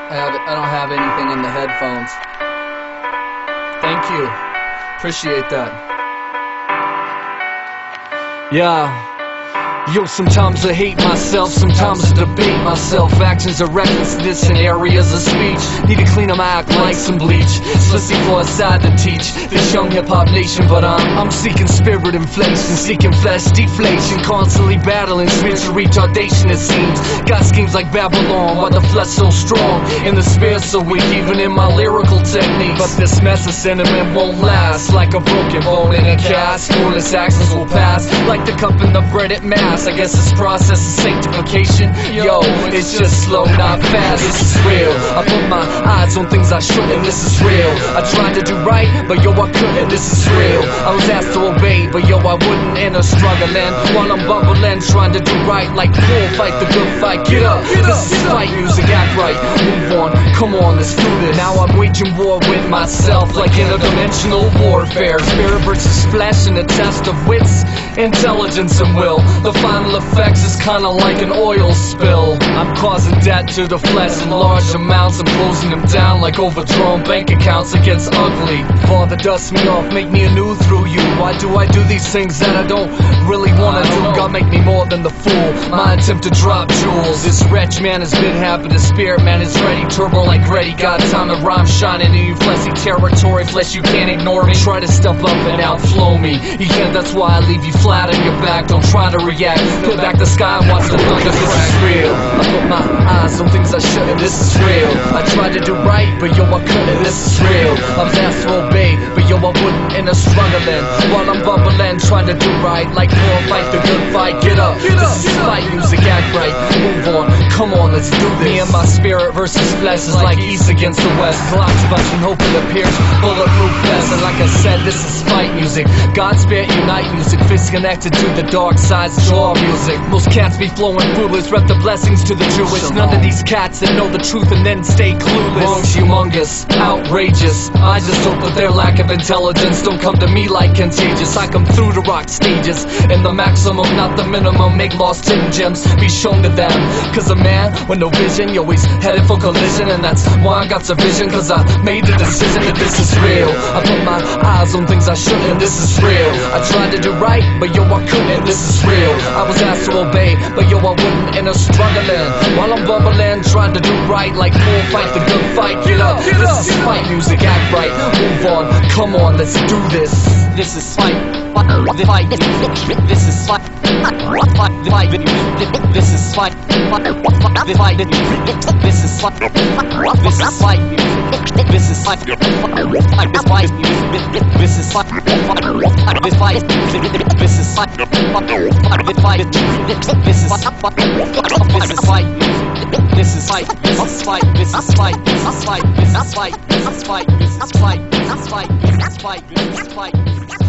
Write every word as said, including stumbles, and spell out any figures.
I, have, I don't have anything in the headphones. Thank you. Appreciate that. Yeah. Yo, sometimes I hate myself, sometimes I debate myself. Actions of recklessness in areas of speech. Need to clean 'em, act like some bleach. Especially for a side to teach this young hip-hop nation. But I'm, I'm seeking spirit inflation, seeking flesh deflation. Constantly battling spiritual retardation, it seems. Got schemes like Babylon, why the flesh so strong and the spirit so weak, even in my lyrical techniques. But this mess of sentiment won't last. Like a broken bone in a cast, foolish actions will pass. Like the cup in the bread it mass. I guess this process of sanctification, yo, it's just slow, not fast. This is real. I put my eyes on things I shouldn't. This is real. I tried to do right, but yo, I couldn't. This is real. I was asked to obey, but yo, I wouldn't. In a struggling while I'm bubbling, trying to do right like bull. Fight the good fight. Get up. This is fight music. Act right. Move on. Come on, let's do this. Now I'm waging war with myself, like interdimensional warfare. Spirit versus flesh in a test of wits, intelligence, and will. The final effects is kinda like an oil spill. I'm causing debt to the flesh in large amounts. I'm closing them down like overdrawn bank accounts. It gets ugly. Father, dust me off, make me anew through you. Why do I do these things that I don't really wanna do? God, make me more than the fool. My attempt to drop jewels. This wretch man has been happy. The spirit man is ready. Turbo like ready. Got time to rhyme shining in you fleshy territory. Flesh, you can't ignore me. Try to step up and outflow me. You can't, that's why I leave you flat on your back. Don't try to react. Peel back the sky and watch the thunder. This is real. I put my eyes on things I shouldn't. This is real. I tried to do right, but yo, I couldn't. This is real. I was asked to obey, but yo, I wouldn't. In a struggling while I'm bubbling, trying to do right like war. Fight the good fight. Get up. This is fight music. Act right. Move on. Come on, let's do this. Me and my spirit versus flesh is like east against the west. Clocks busting, hope it appears. Bulletproof vest. And like I said, this is fight music. God spirit unite music. Fists connected to the dark side's jaw music. Most cats be flowing foolish, rep the blessings to the Jewish. None of these cats that know the truth and then stay clueless. Wrong's humongous, outrageous. I just hope that their lack of intelligence don't come to me like contagious. I come through the rock stages and the maximum, not the minimum. Make lost hidden gems be shown to them. Cause a man with no vision, you always headed for collision. And that's why I got some vision, cause I made the decision that this is real. I put my eyes on things I shouldn't. This is real. I tried to do right, but yo, I couldn't. This is real. I was asked to obey, but yo, I wouldn't. In a struggling while I'm bubbling, trying to do right like full fight the good fight. Get up. This is fight music. Act right. Move on. Come on, let's do this. This is fight. Fight. This is fight. Fight. This is fight. Fight. This is fight. This is fight. This is fight. This fight. This is fight. This fight. This is fight. This fight. This is fight. This is fight. This is fight. This is fight. This is fight. This is fight. This is fight. This is fight. This is fight. This is fight. This is fight. This is fight. This is fight.